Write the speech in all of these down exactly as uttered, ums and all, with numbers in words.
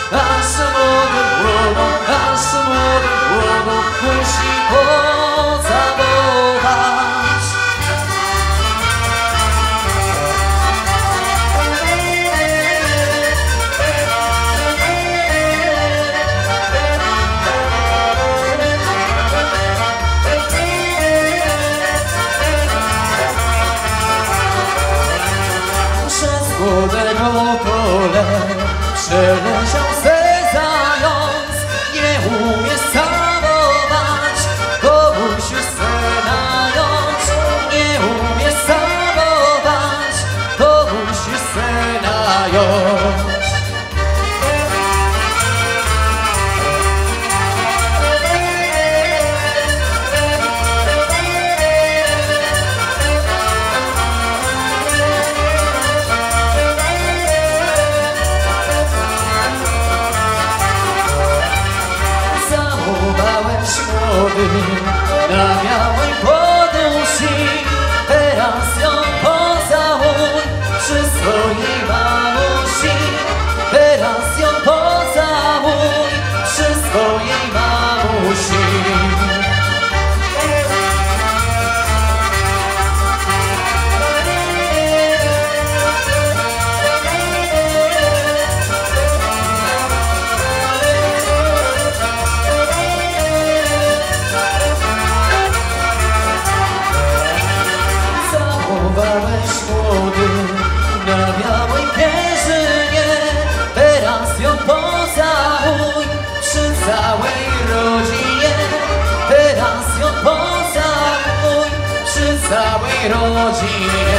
aż młodym głową, aż młodym głową musi pocałować. Młodego pole przeleciał se zając, nie umie samować, komuś se nająć. Nie umie samować, komuś se nająć. Na białej podusi, teraz ją pocałuj przy swojej mamusi. Teraz ją pocałuj przy swojej mamusi. Młody na białej pierzynie, teraz ją pocałuj przy całej rodzinie. Teraz ją pocałuj przy całej rodzinie.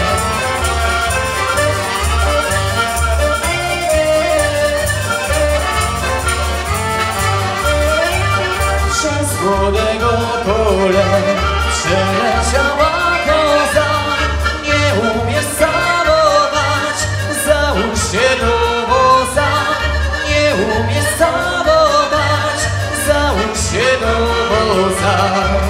Przez młodego pole przeleciała koza, nie umie samować, załóż się do woza. Nie umie samować, załóż się do woza.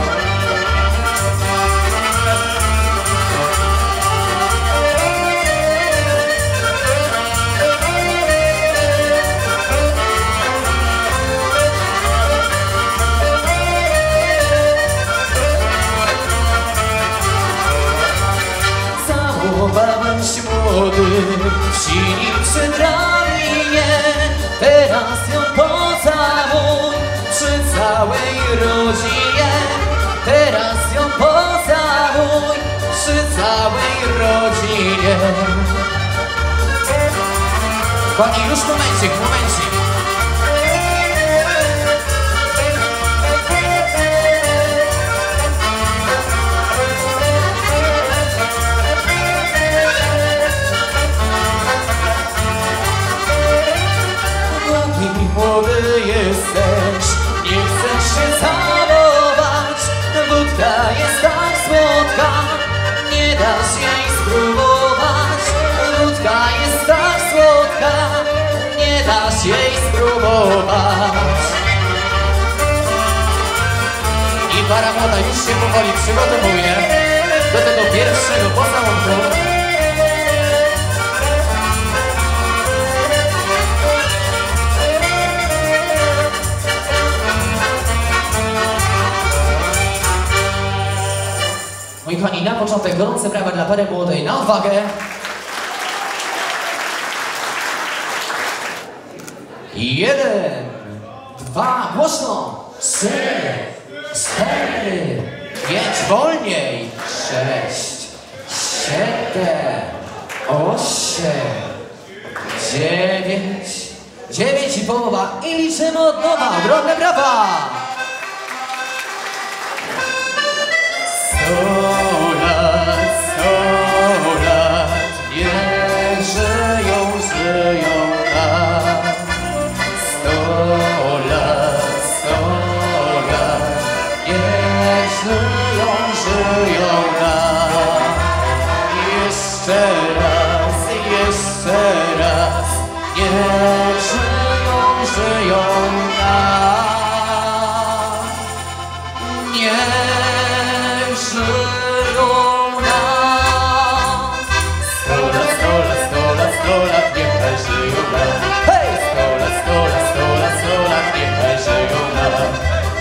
Całowałeś młody w sini przy drabinie, teraz ją pocałuj przy całej rodzinie. Teraz ją pocałuj przy całej rodzinie. Pani, już momencik, momencik. Młody jesteś, nie chcesz się całować. Wódka jest tak słodka, nie dasz jej spróbować. Wódka jest tak słodka, nie dasz jej spróbować. I para młoda już się powoli przygotowuje do tego pierwszego pocałunku. Moi kochani, na początek gorące brawa dla pary młodej, na odwagę. Jeden, dwa, głośno. Trzy, cztery, pięć, wolniej. Sześć, siedem, osiem, dziewięć, dziewięć i połowa. I liczymy od nowa. Ogromne brawa. Sto lat, sto lat, niech żyją, żyją nam. Sto lat, sto lat, niech żyją, żyją nam. Jeszcze raz, jeszcze raz, niech żyją, żyją nam. Niech żyją nam. Sto lat, sto lat, sto lat, sto lat, niechaj żyją nam. Hej! Sto lat, sto lat, sto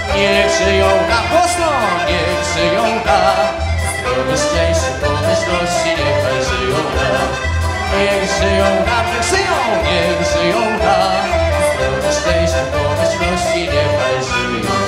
Niech żyją na głośno, niech żyją na zdrowie, szczęście, pomyślności, niechaj żyją na. Niech żyją na, niech żyją, niech żyją na zdrowie, szczęście, pomyślności, niechaj żyją.